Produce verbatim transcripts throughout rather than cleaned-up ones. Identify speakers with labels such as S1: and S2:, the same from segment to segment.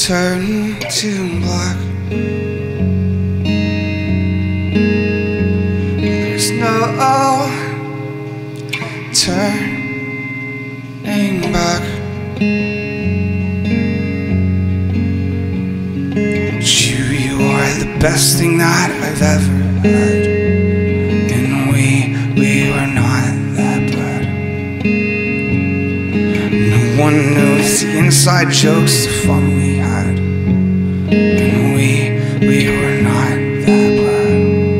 S1: turn to black. There's no turning back. You, you are the best thing that I've ever had. And we, we were not that bad. No one knows the inside jokes, the fun we had. And we, we were not that bad.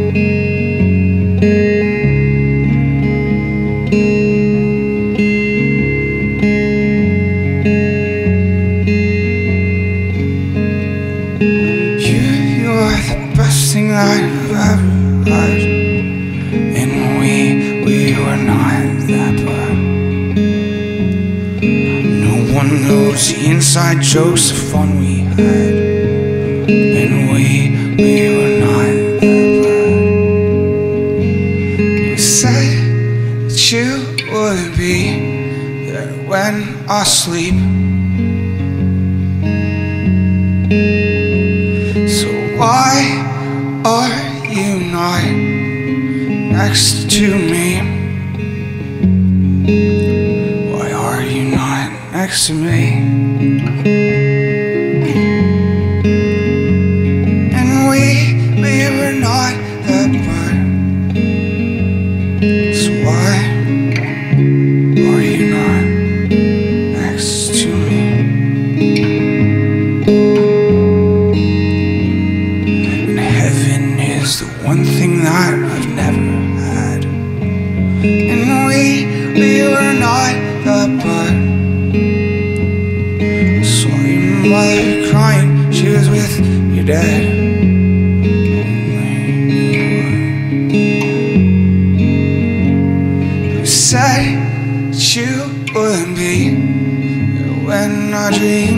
S1: You, you are the best thing that I've ever had. And we, we were not that bad. No one knows the inside jokes, the fun we had. And we, we were not that bad. You said that you would be there when I sleep. So why are you not next to me? Why are you not next to me? And we, we were not that bad. So why are you not next to me? And heaven is the one thing that I've never had. And we, we were not that bad. Saw your mother crying, she was with your dad. You said that you wouldn't be there when I dream.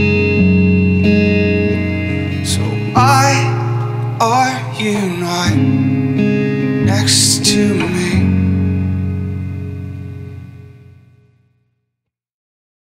S1: So why are you not